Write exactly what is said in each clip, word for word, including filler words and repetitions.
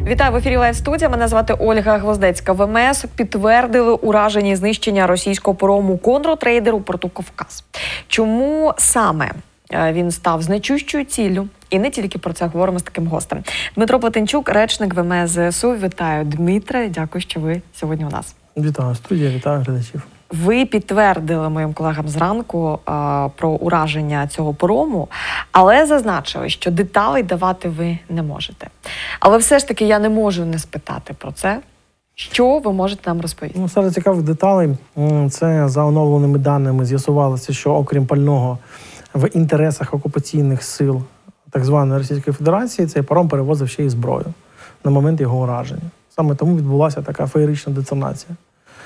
Вітаю, в ефірі Лайв-студія. Мене звати Ольга Гвоздецька. ВМС підтвердили ураження і знищення російського парому «Контр-трейдер» у порту Кавказ. Чому саме він став значущою ціллю? І не тільки про це говоримо з таким гостем. Дмитро Плетенчук, речник ВМС ЗСУ. Вітаю, Дмитре. Дякую, що ви сьогодні у нас. Вітаю, студія, вітаю глядачів. Ви підтвердили моїм колегам зранку а, про ураження цього парому, але зазначили, що деталей давати ви не можете. Але все ж таки я не можу не спитати про це. Що ви можете нам розповісти? Ну, серед цікавих деталей, це за оновленими даними з'ясувалося, що окрім пального в інтересах окупаційних сил так званої Російської Федерації, цей паром перевозив ще й зброю на момент його ураження. Саме тому відбулася така феєрична детонація.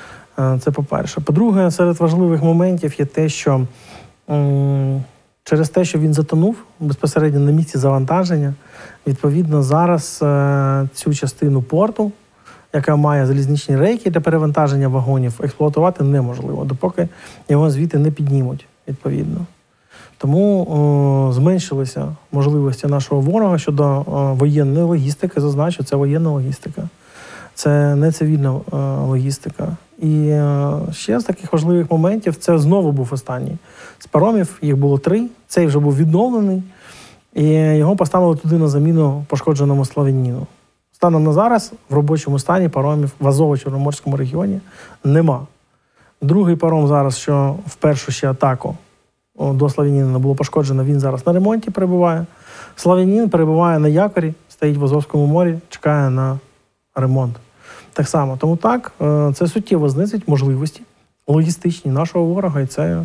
Це по-перше. По-друге, серед важливих моментів є те, що м, через те, що він затонув безпосередньо на місці завантаження, відповідно, зараз е, цю частину порту, яка має залізничні рейки для перевантаження вагонів, експлуатувати неможливо, допоки його звідти не піднімуть, відповідно. Тому о, зменшилися можливості нашого ворога щодо о, воєнної логістики. Зазначу, це воєнна логістика. Це не цивільна о, логістика. І о, ще з таких важливих моментів, це знову був останній з паромів, їх було три, цей вже був відновлений, і його поставили туди на заміну пошкодженому Славяніну. Станом на зараз в робочому стані паромів в Азово-Чорноморському регіоні нема. Другий паром зараз, що в першу ще атаку до Славяніна було пошкоджено, він зараз на ремонті перебуває. Славянін перебуває на якорі, стоїть в Азовському морі, чекає на ремонт. Так само. Тому так, це суттєво знизить можливості логістичні нашого ворога, і це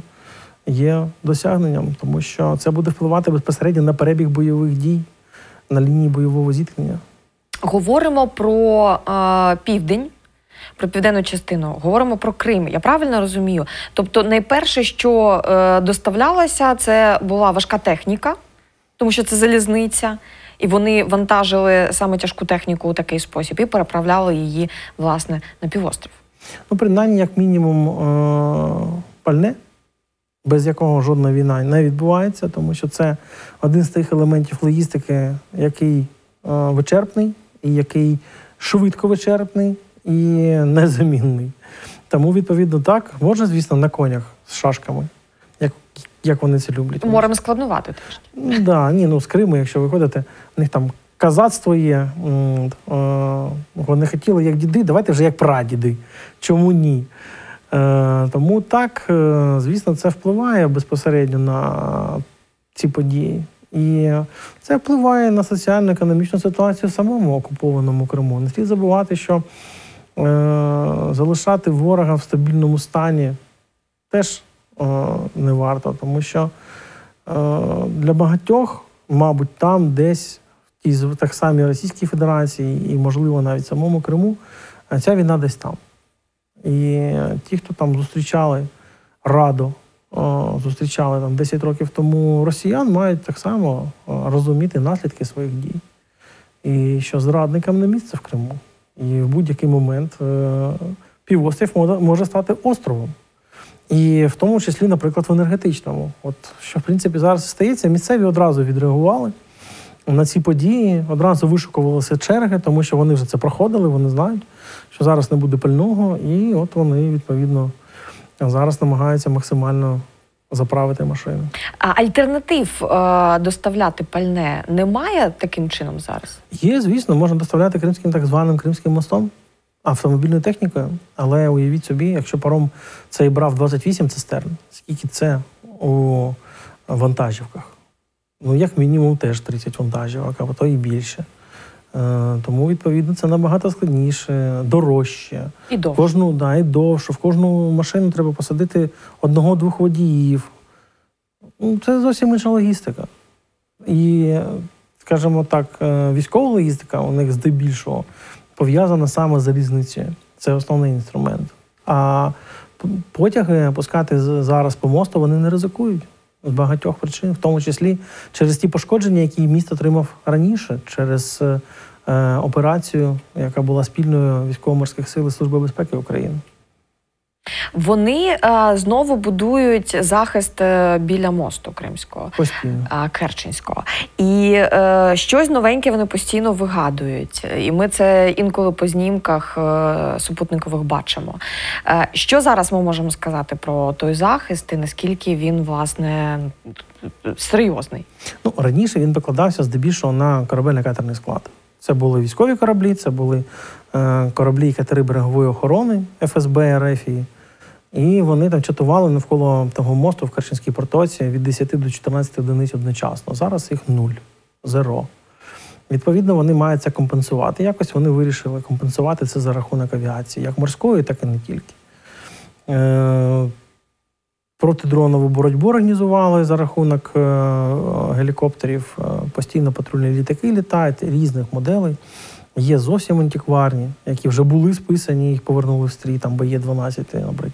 є досягненням, тому що це буде впливати безпосередньо на перебіг бойових дій, на лінії бойового зіткнення. Говоримо про е, південь, про південну частину, говоримо про Крим. Я правильно розумію? Тобто найперше, що е, доставлялося, це була важка техніка, тому що це залізниця, і вони вантажили саме тяжку техніку у такий спосіб і переправляли її, власне, на півострів. Ну, принаймні, як мінімум, е, пальне, без якого жодна війна не відбувається, тому що це один з тих елементів логістики, який е, вичерпний, і який швидко вичерпний, і незамінний. Тому, відповідно, так, можна, звісно, на конях з шашками, як, як вони це люблять. Морем складнувати теж. Ну, да, ні, ну, з Криму, якщо ви ходите, у них там казацтво є, вони хотіли як діди, давайте вже як прадіди. Чому ні? Е, тому так, звісно, це впливає безпосередньо на ці події. І це впливає на соціально-економічну ситуацію в самому окупованому Криму. Не слід забувати, що е, залишати ворога в стабільному стані теж е, не варто, тому що е, для багатьох, мабуть, там десь, в тій так самій Російській Федерації і, можливо, навіть в самому Криму, ця війна десь там. І ті, хто там зустрічали Раду, зустрічали там десять років тому росіян, мають так само розуміти наслідки своїх дій. І що зрадникам не місце в Криму. І в будь-який момент півострів може стати островом. І в тому числі, наприклад, в енергетичному. От що, в принципі, зараз стається, місцеві одразу відреагували на ці події, одразу вишукувалися черги, тому що вони вже це проходили, вони знають, що зараз не буде пального, і от вони, відповідно, зараз намагаються максимально заправити машину. А альтернатив е, доставляти пальне немає таким чином зараз? Є, звісно, можна доставляти кримським так званим Кримським мостом, автомобільною технікою, але уявіть собі, якщо паром цей брав двадцять вісім цистерн, скільки це у вантажівках? Ну, як мінімум, теж тридцять вантажівок, а то і більше. Тому, відповідно, це набагато складніше, дорожче. І довше. Кожну, да, і довше. В кожну машину треба посадити одного-двох водіїв. Це зовсім інша логістика. І, скажімо так, військова логістика у них здебільшого пов'язана саме з залізницею. Це основний інструмент. А потяги пускати зараз по мосту вони не ризикують. З багатьох причин, в тому числі через ті пошкодження, які міст отримав раніше, через е, операцію, яка була спільною військово-морських сил і Служби безпеки України. Вони е, знову будують захист е, біля мосту Кримського, Постійно. е, Керченського. І е, щось новеньке вони постійно вигадують. І ми це інколи по знімках е, супутникових бачимо. Е, що зараз ми можемо сказати про той захист і наскільки він, власне, серйозний? Ну, раніше він викладався здебільшого на корабельно-катерний склад. Це були військові кораблі, це були е, кораблі і катери берегової охорони еф ес бе РФ. І вони там чатували навколо того мосту в Керченській протоці від десяти до чотирнадцяти одиниць одночасно. Зараз їх нуль, зеро. Відповідно, вони мають це компенсувати. Якось вони вирішили компенсувати це за рахунок авіації, як морської, так і не тільки. Е, Протидронову боротьбу організували за рахунок е, гелікоптерів. Е, постійно патрульні літаки літають, різних моделей. Є зовсім антикварні, які вже були списані, їх повернули в стрій, там Бе Є дванадцять, наприклад.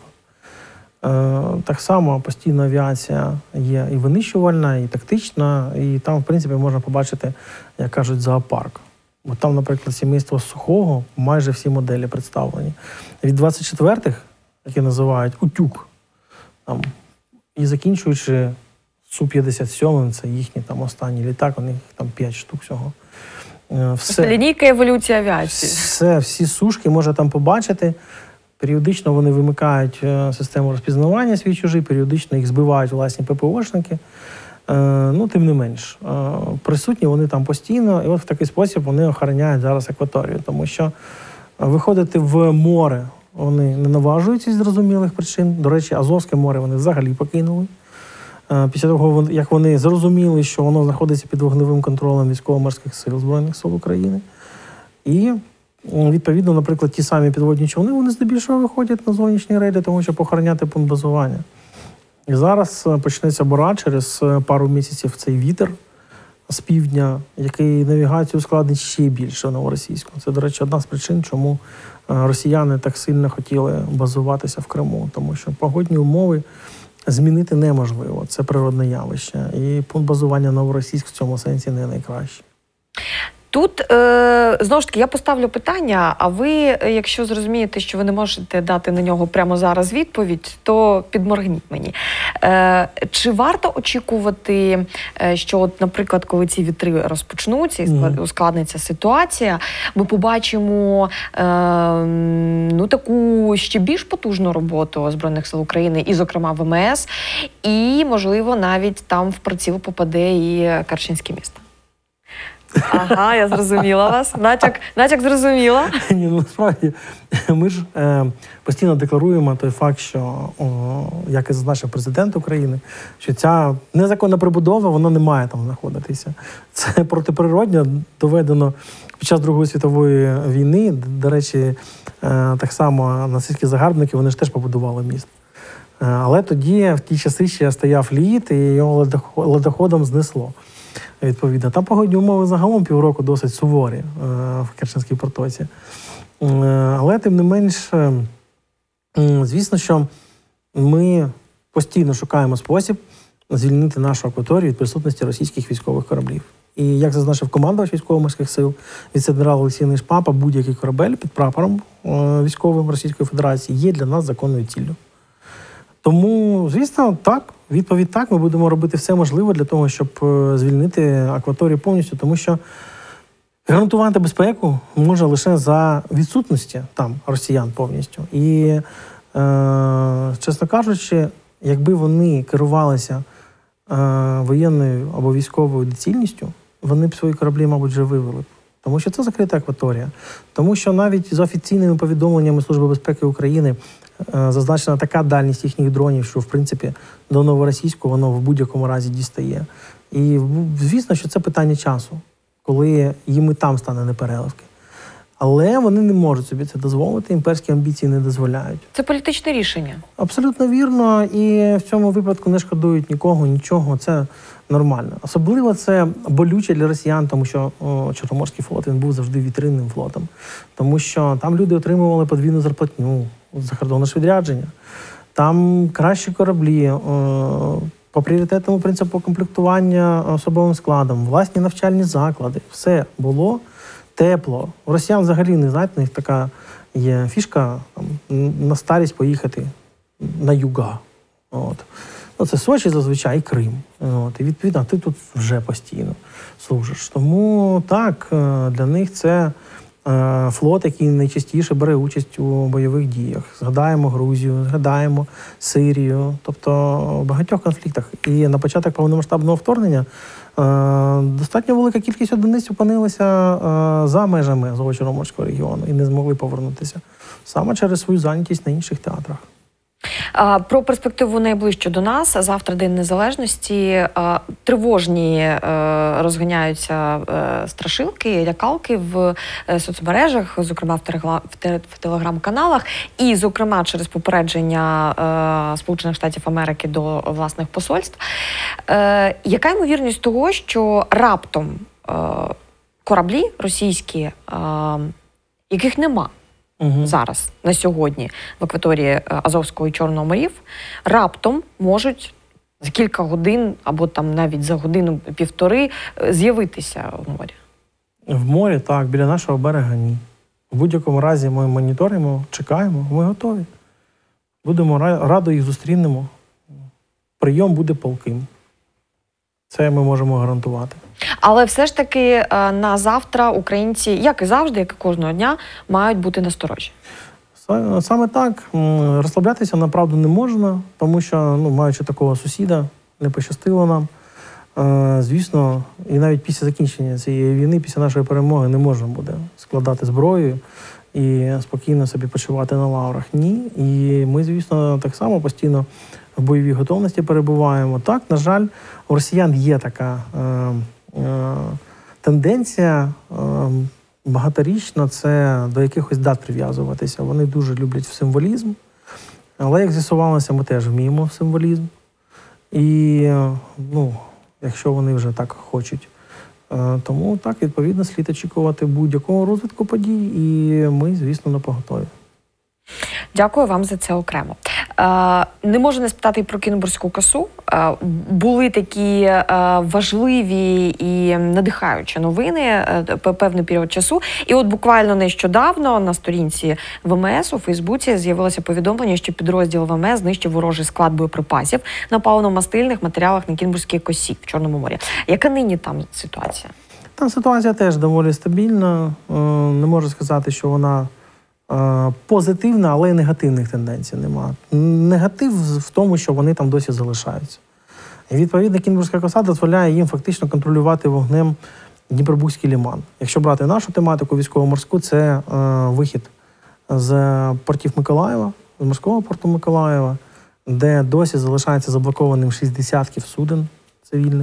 Е, так само постійна авіація є і винищувальна, і тактична, і там, в принципі, можна побачити, як кажуть, зоопарк. Бо там, наприклад, сімейство Сухого, майже всі моделі представлені. Від двадцять четвертих, які називають «Утюг», там, і закінчуючи Су п'ятдесят сім, це їхній там останній літак, у них там п'ять штук всього. Все. Лінійка еволюції авіації. Все, всі сушки можна там побачити. Періодично вони вимикають систему розпізнавання свій-чужий, періодично їх збивають власні пе пе о-шники. Ну, тим не менш, присутні вони там постійно, і от в такий спосіб вони охороняють зараз акваторію, тому що виходити в море вони не наважуються з зрозумілих причин. До речі, Азовське море вони взагалі покинули. Після того, як вони зрозуміли, що воно знаходиться під вогневим контролем військово-морських сил Збройних сил України. І, відповідно, наприклад, ті самі підводні човни, вони здебільшого виходять на зовнішні рейди, тому щоб охороняти пункт базування. І зараз почнеться бора через пару місяців цей вітер з півдня, який навігацію ускладнить ще більше в новоросійську. Це, до речі, одна з причин, чому росіяни так сильно хотіли базуватися в Криму, тому що погодні умови змінити неможливо. Це природне явище. І пункт базування Новоросійськ в цьому сенсі не найкращий. Тут, е, знову ж таки, я поставлю питання, а ви, якщо зрозумієте, що ви не можете дати на нього прямо зараз відповідь, то підморгніть мені. Е, чи варто очікувати, що, от, наприклад, коли ці вітри розпочнуться і mm. ускладниться ситуація, ми побачимо е, ну, таку ще більш потужну роботу Збройних сил України, і, зокрема, Ве Ем Ес, і, можливо, навіть там в приціл попаде і Керченське місто? Ага, я зрозуміла вас. Натяк, натяк зрозуміла. Ні, ну, насправді, ми ж е, постійно декларуємо той факт, що, о, як і зазначив президент України, що ця незаконна прибудова, вона не має там знаходитися. Це протиприродно доведено під час Другої світової війни. До речі, е, так само нацистські загарбники, вони ж теж побудували міст. Е, але тоді, в ті часи, ще стояв лід, і його ледоходом знесло. Відповідно. Там погодні умови загалом півроку досить суворі е, в Керченській протоці. Е, але, тим не менш, е, звісно, що ми постійно шукаємо спосіб звільнити нашу акваторію від присутності російських військових кораблів. І, як зазначив командувач військово-морських сил, віце-адмірал Олексій Нишпапа, будь-який корабель під прапором е, військовим Російської Федерації є для нас законною ціллю. Тому, звісно, так, відповідь так, ми будемо робити все можливе для того, щоб звільнити акваторію повністю, тому що гарантувати безпеку може лише за відсутності там росіян повністю. І, е, чесно кажучи, якби вони керувалися е, воєнною або військовою доцільністю, вони б свої кораблі, мабуть, вже вивели б. Тому що це закрита акваторія. Тому що навіть за офіційними повідомленнями Служби безпеки України зазначена така дальність їхніх дронів, що, в принципі, до Новоросійську воно в будь-якому разі дістає. І, звісно, що це питання часу, коли їм і там стане непереливки. Але вони не можуть собі це дозволити, імперські амбіції не дозволяють. Це політичне рішення. Абсолютно вірно, і в цьому випадку не шкодують нікого, нічого, це нормально. Особливо це болюче для росіян, тому що о, Чорноморський флот, він був завжди вітринним флотом. Тому що там люди отримували подвійну зарплатню, закордонне ж відрядження. Там кращі кораблі, о, по пріоритетному принципу комплектування особовим складом, власні навчальні заклади. Все було тепло. У росіян взагалі, не знаєте, у них така є фішка там, на старість поїхати на юга. От. Ну, це Сочі зазвичай і Крим. От. І відповідно, ти тут вже постійно служиш. Тому так, для них це флот, який найчастіше бере участь у бойових діях. Згадаємо Грузію, згадаємо Сирію, тобто в багатьох конфліктах. І на початок повномасштабного вторгнення достатньо велика кількість одиниць опинилася за межами Азово-Чорноморського регіону і не змогли повернутися саме через свою зайнятість на інших театрах. Про перспективу найближчу до нас. Завтра День Незалежності. Тривожні розганяються страшилки, лякалки в соцмережах, зокрема в телеграм-каналах. І, зокрема, через попередження Сполучених Штатів Америки до власних посольств. Яка ймовірність того, що раптом кораблі російські, яких нема Угу. зараз, на сьогодні, в акваторії Азовського і Чорного морів, раптом можуть за кілька годин, або там навіть за годину-півтори, з'явитися в морі? В морі, так, біля нашого берега ні. В будь-якому разі ми моніторимо, чекаємо, ми готові. Будемо радо їх зустрінемо. Прийом буде палким. Це ми можемо гарантувати. Але все ж таки на завтра українці, як і завжди, як і кожного дня, мають бути насторожі. Саме так. Розслаблятися, направду, не можна, тому що, ну, маючи такого сусіда, не пощастило нам. Звісно, і навіть після закінчення цієї війни, після нашої перемоги, не можна буде складати зброю і спокійно собі почувати на лаврах. Ні. І ми, звісно, так само постійно в бойовій готовності перебуваємо. Так, на жаль, у росіян є така е, е, тенденція е, багаторічна, це до якихось дат прив'язуватися. Вони дуже люблять символізм, але, як з'ясувалося, ми теж вміємо в символізм. І, ну, якщо вони вже так хочуть, е, тому так, відповідно, слід очікувати будь-якого розвитку подій, і ми, звісно, напоготові. Дякую вам за це окремо. Е, не можу не спитати і про Кінбурзьку косу. Е, були такі е, важливі і надихаючі новини е, певний період часу. І от буквально нещодавно на сторінці ВМС у Фейсбуці з'явилося повідомлення, що підрозділ ВМС знищив ворожий склад боєприпасів на паливно-мастильних матеріалах на Кінбурзькій косі в Чорному морі. Яка нині там ситуація? Там ситуація теж доволі стабільна. Е, не можу сказати, що вона позитивна, але й негативних тенденцій немає. Негатив в тому, що вони там досі залишаються. І, відповідно, Кінбурзька коса дозволяє їм фактично контролювати вогнем Дніпробузький лиман. Якщо брати нашу тематику військово-морську, це е, вихід з портів Миколаєва, з морського порту Миколаєва, де досі залишається заблокованим шість десятків суден цивільних.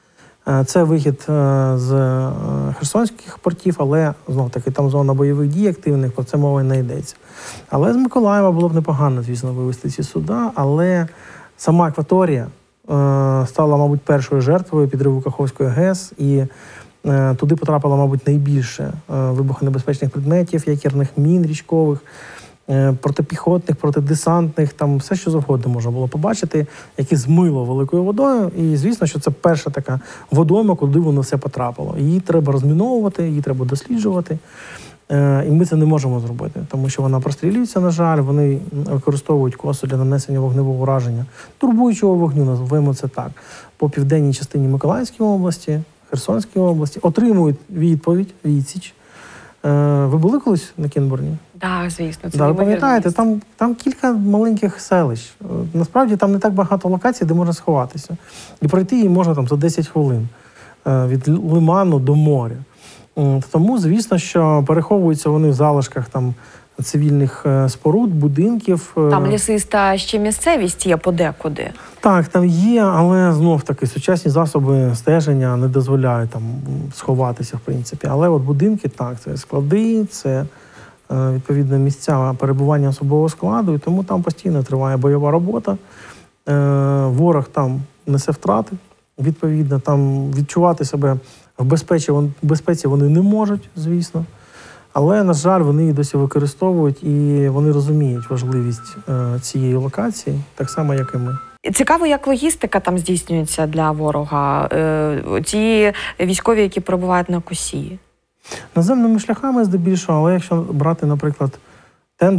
Це вихід з херсонських портів, але, знов-таки, там зона бойових дій активних, про це мова не йдеться. Але з Миколаєва було б непогано, звісно, вивести ці суда, але сама акваторія стала, мабуть, першою жертвою підриву Каховської ГЕС, і туди потрапило, мабуть, найбільше вибухонебезпечних предметів, якірних мін річкових, протипіхотних, протидесантних, там все, що завгодно можна було побачити, яке змило великою водою. І, звісно, що це перша така водойма, куди воно все потрапило. Її треба розміновувати, її треба досліджувати. І ми це не можемо зробити, тому що вона прострілюється, на жаль, вони використовують косу для нанесення вогневого ураження, турбуючого вогню, називаємо це так, по південній частині Миколаївської області, Херсонської області, отримують відповідь, відсіч. Ви були колись на Кінбурні? Так, звісно. Це да, ви пам'ятаєте, там, там кілька маленьких селищ. Насправді там не так багато локацій, де можна сховатися. І пройти її можна там за десять хвилин від лиману до моря. Тому, звісно, що переховуються вони в залишках там цивільних споруд, будинків. Там лісиста ще місцевість є подекуди. Так, там є, але знов-таки сучасні засоби стеження не дозволяють там сховатися, в принципі. Але от будинки, так, це склади, це відповідно місця перебування особового складу, і тому там постійно триває бойова робота. Ворог там несе втрати, відповідно, там відчувати себе в безпеці, в безпеці вони не можуть, звісно. Але, на жаль, вони її досі використовують, і вони розуміють важливість е, цієї локації, так само, як і ми. Цікаво, як логістика там здійснюється для ворога, е, ті військові, які перебувають на косі? Наземними шляхами здебільшого, але якщо брати, наприклад, тендру,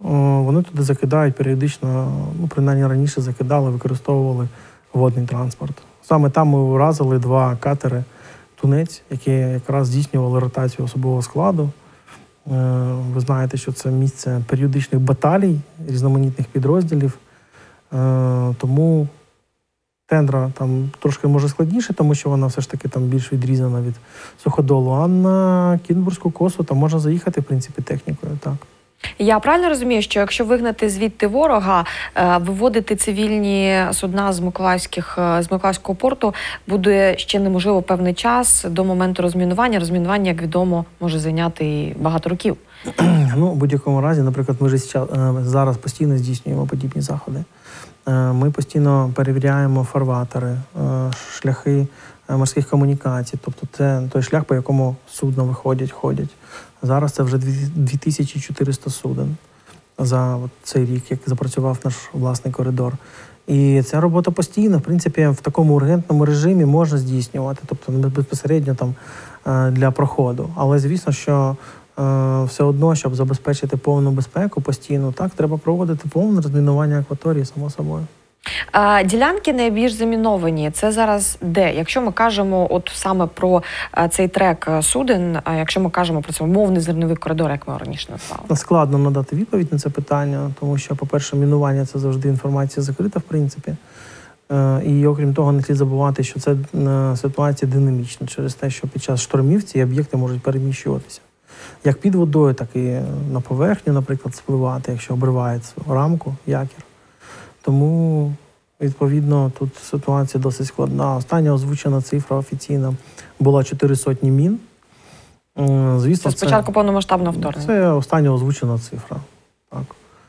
вони туди закидають періодично, ну, принаймні раніше закидали, використовували водний транспорт. Саме там ми уразили два катери «Тунець», які якраз здійснювали ротацію особового складу. Ви знаєте, що це місце періодичних баталій, різноманітних підрозділів. Тому Тендра там трошки може складніше, тому що вона все ж таки там більш відрізана від Суходолу. А на Кінбурзьку косу там можна заїхати, в принципі, технікою, так. Я правильно розумію, що якщо вигнати звідти ворога, виводити цивільні судна з Миколаївських, з Миколаївського порту буде ще неможливо певний час до моменту розмінування. Розмінування, як відомо, може зайняти і багато років. Ну, в будь-якому разі, наприклад, ми зараз постійно здійснюємо подібні заходи. Ми постійно перевіряємо фарватери, шляхи морських комунікацій. Тобто це той шлях, по якому судна виходять, ходять. Зараз це вже дві тисячі чотириста суден за цей рік, як запрацював наш власний коридор. І ця робота постійна, в принципі, в такому ургентному режимі можна здійснювати, тобто не безпосередньо там для проходу. Але, звісно, що все одно, щоб забезпечити повну безпеку постійно, так, треба проводити повне розмінування акваторії, само собою. А, ділянки найбільш заміновані. Це зараз де? Якщо ми кажемо от саме про а, цей трек суден, а якщо ми кажемо про це умовний зерновий коридор, як ми раніше назвали? Складно надати відповідь на це питання, тому що, по-перше, мінування – це завжди інформація закрита, в принципі. І, окрім того, не слід забувати, що це ситуація динамічна через те, що під час штормів ці об'єкти можуть переміщуватися. Як під водою, так і на поверхню, наприклад, спливати, якщо обривається рамку, якір. Тому, відповідно, тут ситуація досить складна. Остання озвучена цифра офіційна була чотири сотні мін. Звісно, це спочатку повномасштабного вторгнення? Це остання озвучена цифра. Так.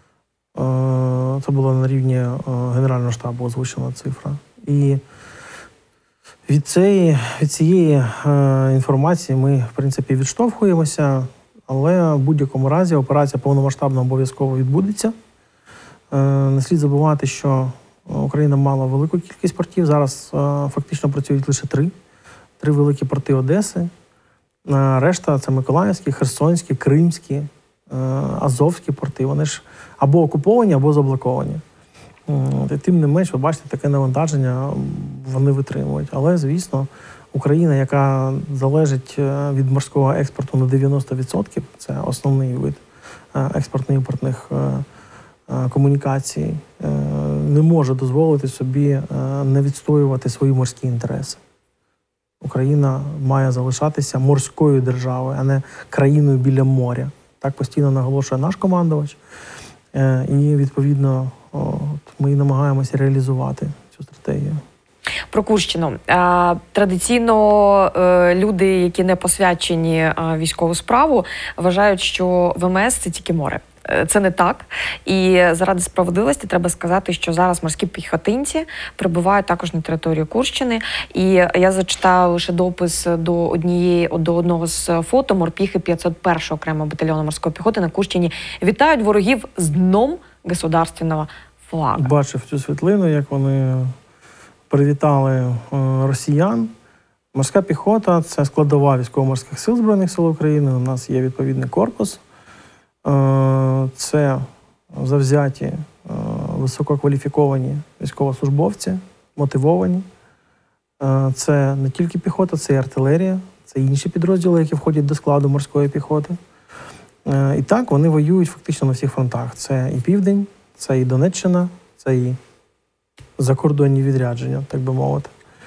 Це була на рівні Генерального штабу озвучена цифра. І від цієї, від цієї інформації ми, в принципі, відштовхуємося, але в будь-якому разі операція повномасштабно обов'язково відбудеться. Не слід забувати, що Україна мала велику кількість портів. Зараз фактично працюють лише три. Три великі порти Одеси. Решта – це Миколаївські, Херсонські, Кримські, Азовські порти. Вони ж або окуповані, або заблоковані. І тим не менш, ви бачите, таке навантаження вони витримують. Але, звісно, Україна, яка залежить від морського експорту на дев'яносто відсотків, це основний вид експортно-імпортних комунікацій, не може дозволити собі не відстоювати свої морські інтереси. Україна має залишатися морською державою, а не країною біля моря. Так постійно наголошує наш командувач. І, відповідно, ми намагаємося реалізувати цю стратегію. Про Курщину. Традиційно люди, які не посвячені військову справу, вважають, що ВМС – це тільки море. Це не так. І заради справедливості треба сказати, що зараз морські піхотинці прибувають також на територію Курщини. І я зачитала лише допис до однієї, до одного з фото. Морпіхи п'ятсот першого окремого батальйону морської піхоти на Курщині вітають ворогів з дном государственного флага. Бачив цю світлину, як вони привітали росіян. Морська піхота – це складова військово-морських сил Збройних сил України. У нас є відповідний корпус. Це завзяті, висококваліфіковані військовослужбовці, мотивовані. Це не тільки піхота, це і артилерія, це і інші підрозділи, які входять до складу морської піхоти. І так, вони воюють фактично на всіх фронтах. Це і Південь, це і Донеччина, це і закордонні відрядження, так би мовити.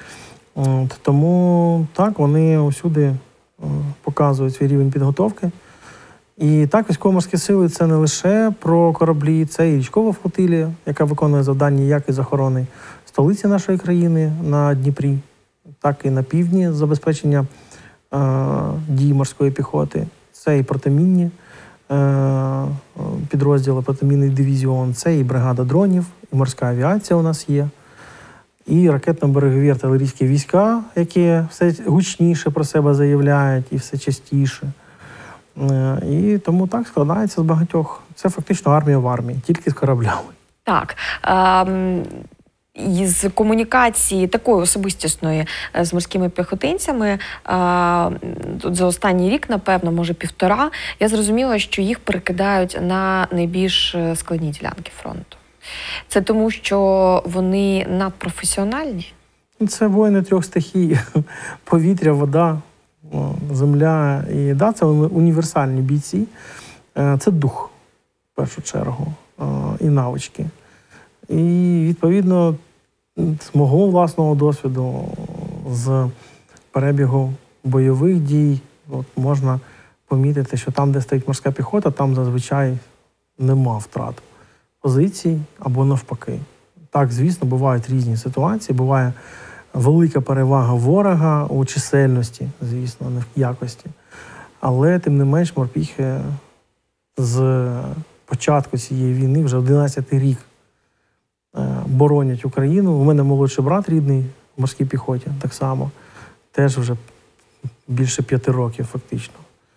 Тому так, вони усюди показують свій рівень підготовки. І так, військово-морські сили – це не лише про кораблі, це і річкова флотилія, яка виконує завдання як із охорони столиці нашої країни на Дніпрі, так і на півдні з забезпечення е, дій морської піхоти. Це і протимінні е, підрозділи, протимінний дивізіон, це і бригада дронів, і морська авіація у нас є, і ракетно-берегові артилерійські війська, які все гучніше про себе заявляють і все частіше. І тому так складається з багатьох. Це фактично армія в армії, тільки з кораблями. Так. Ем... із комунікації такої особистісної з морськими піхотинцями, тут за останній рік, напевно, може півтора, я зрозуміла, що їх перекидають на найбільш складні ділянки фронту. Це тому, що вони надпрофесіональні? Це воїни трьох стихій. Повітря, вода, земля. І да, це універсальні бійці. Це дух, в першу чергу, і навички. І, відповідно, з мого власного досвіду, з перебігу бойових дій, от можна помітити, що там, де стоїть морська піхота, там зазвичай нема втрат позицій або навпаки. Так, звісно, бувають різні ситуації, буває велика перевага ворога у чисельності, звісно, не в якості. Але, тим не менш, морпіхи з початку цієї війни, вже одинадцятий рік, боронять Україну. У мене молодший брат рідний в морській піхоті, так само. Теж вже більше п'яти років, фактично.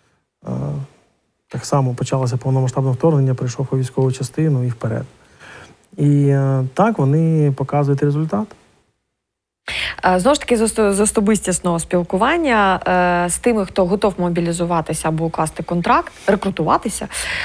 Так само почалося повномасштабне вторгнення, прийшов у військову частину і вперед. І так вони показують результат. Знову ж таки, з особистісного спілкування з тими, хто готов мобілізуватися або укласти контракт, рекрутуватися,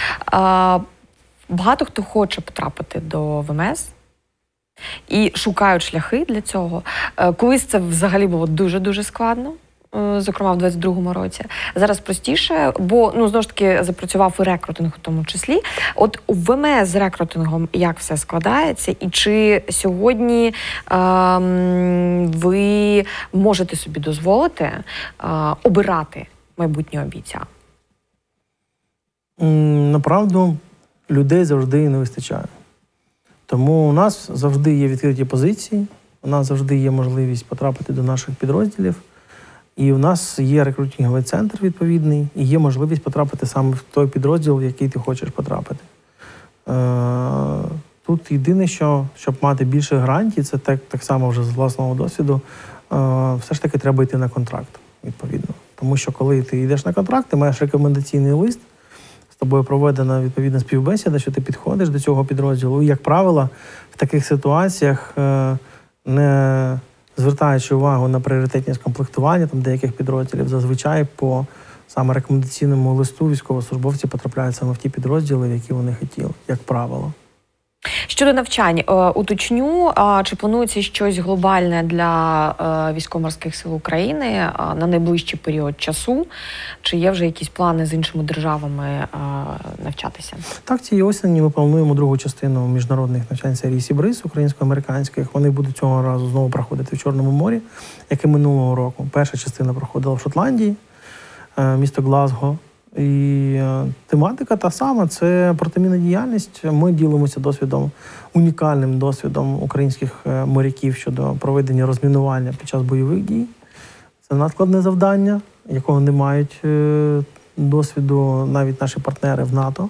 багато хто хоче потрапити до ВМС і шукають шляхи для цього. Колись це взагалі було дуже-дуже складно, зокрема в двадцять другому році. Зараз простіше, бо, ну, знову ж таки, запрацював і рекрутинг у тому числі. От у ВМС з рекрутингом як все складається? І чи сьогодні ем, ви можете собі дозволити е, обирати майбутнього бійця? Направду, людей завжди не вистачає. Тому у нас завжди є відкриті позиції, у нас завжди є можливість потрапити до наших підрозділів. І у нас є рекрутинговий центр відповідний, і є можливість потрапити саме в той підрозділ, в який ти хочеш потрапити. Тут єдине, що, щоб мати більше гарантій, це так, так само вже з власного досвіду, все ж таки треба йти на контракт, відповідно. Тому що коли ти йдеш на контракт, ти маєш рекомендаційний лист, з тобою проведена відповідна співбесіда, що ти підходиш до цього підрозділу. І, як правило, в таких ситуаціях, не звертаючи увагу на пріоритетність комплектування там деяких підрозділів, зазвичай по саме рекомендаційному листу військовослужбовці потрапляють саме в ті підрозділи, які вони хотіли, як правило. Щодо навчань, уточню, чи планується щось глобальне для військово-морських сил України на найближчий період часу? Чи є вже якісь плани з іншими державами навчатися? Так, цієї осені ми плануємо другу частину міжнародних навчань серії Сібриз, українсько-американських. Вони будуть цього разу знову проходити в Чорному морі, як і минулого року. Перша частина проходила в Шотландії, місто Глазго. І тематика та сама – це протимінна діяльність. Ми ділимося досвідом, унікальним досвідом українських моряків щодо проведення розмінування під час бойових дій. Це надскладне завдання, якого не мають досвіду навіть наші партнери в НАТО.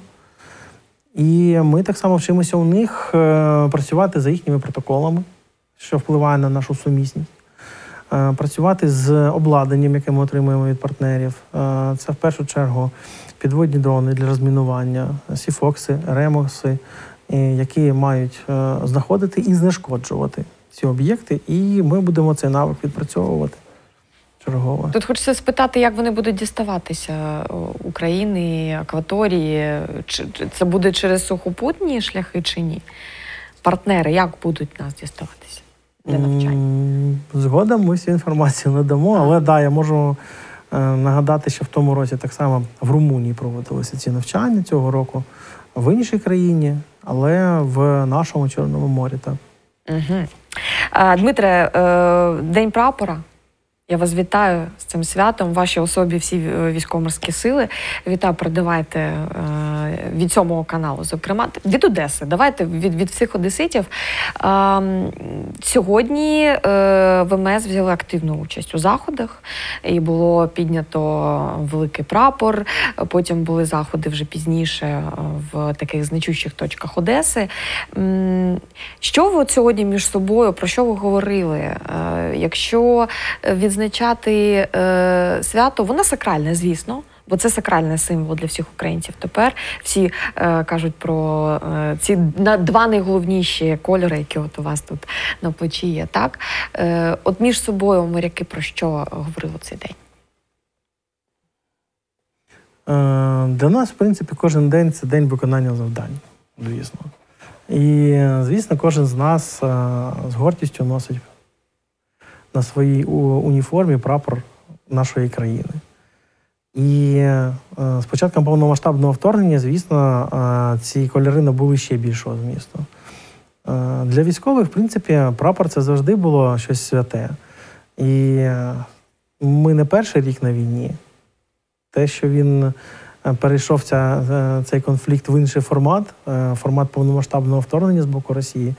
І ми так само вчимося у них працювати за їхніми протоколами, що впливає на нашу сумісність. Працювати з обладнанням, яке ми отримуємо від партнерів. Це в першу чергу підводні дрони для розмінування, сіфокси, ремокси, які мають знаходити і знешкоджувати ці об'єкти. І ми будемо цей навик відпрацьовувати чергово. Тут хочеться спитати, як вони будуть діставатися України, акваторії? Чи це буде через сухопутні шляхи чи ні? Партнери як будуть нас діставатися для навчання? Згодом ми всю інформацію надамо, але да, я можу е, нагадати, що в тому році так само в Румунії проводилися ці навчання цього року, в іншій країні, але в нашому Чорному морі. Так. Угу. А, Дмитре, е, День прапора. Я вас вітаю з цим святом, в вашій особі всі військово-морські сили. Вітаю, передавайте е, від сьомого каналу, зокрема, від Одеси. Давайте від, від всіх одеситів. Е, сьогодні е, ВМС взяли активну участь у заходах. І було піднято великий прапор. Потім були заходи вже пізніше в таких значущих точках Одеси. Е, що ви от сьогодні між собою, про що ви говорили? Е, якщо від відзначати е, свято, воно сакральне, звісно, Бо це сакральний символ для всіх українців. Тепер всі е, кажуть про е, ці на, два найголовніші кольори, які от у вас тут на плечі є. Так? Е, от між собою моряки про що говорили цей день? Е, для нас, в принципі, кожен день – це день виконання завдань, звісно. І, звісно, кожен з нас е, з гордістю носить на своїй уніформі прапор нашої країни. І е, з початком повномасштабного вторгнення, звісно, е, ці кольори набули ще більшого змісту. Е, для військових, в принципі, прапор – це завжди було щось святе. І е, ми не перший рік на війні. Те, що він перейшов ця, цей конфлікт в інший формат, формат повномасштабного вторгнення з боку Росії,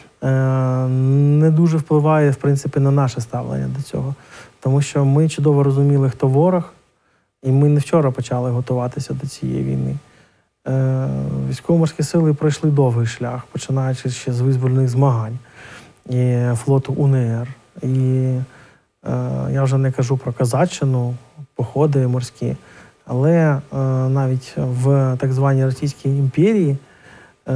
не дуже впливає, в принципі, на наше ставлення до цього. Тому що ми чудово розуміли, хто ворог, і ми не вчора почали готуватися до цієї війни. Військово-морські сили пройшли довгий шлях, починаючи ще з визвольних змагань і флоту УНР. І я вже не кажу про Козаччину, походи морські, але е, навіть в так званій Російській імперії е,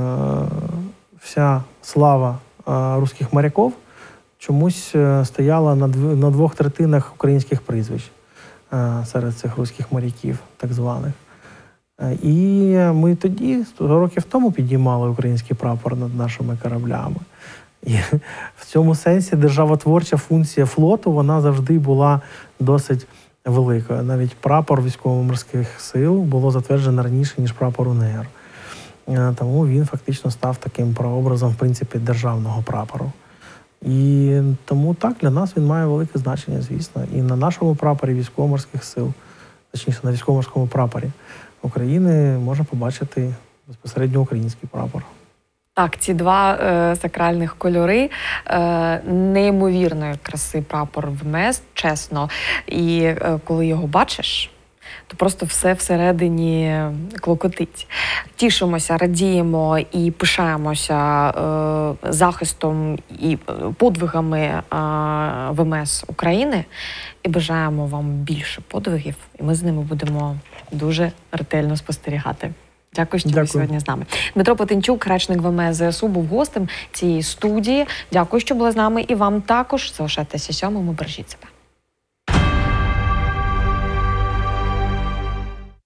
вся слава е, руських моряків чомусь стояла на, дв на двох третинах українських прізвищ е, серед цих руських моряків, так званих. Е, і ми тоді, сто років тому, підіймали український прапор над нашими кораблями. І в цьому сенсі державотворча функція флоту, вона завжди була досить великою. Навіть прапор військово-морських сил було затверджено раніше, ніж прапор УНР. Тому він фактично став таким прообразом, в принципі, державного прапору. І тому так, для нас він має велике значення, звісно. І на нашому прапорі військово-морських сил, точніше, на військово-морському прапорі України можна побачити безпосередньо український прапор. Так, ці два е, сакральних кольори, е, неймовірної краси прапор ВМС, чесно. І е, коли його бачиш, то просто все всередині клокотить. Тішимося, радіємо і пишаємося е, захистом і подвигами е, ВМС України. І бажаємо вам більше подвигів, і ми з ними будемо дуже ретельно спостерігати. Дякую, що Дякую. ви сьогодні з нами. Дмитро Потенчук, речник ВМС ЗСУ, був гостем цієї студії. Дякую, що були з нами. І вам також. Залишайтеся сьомими, бережіть себе.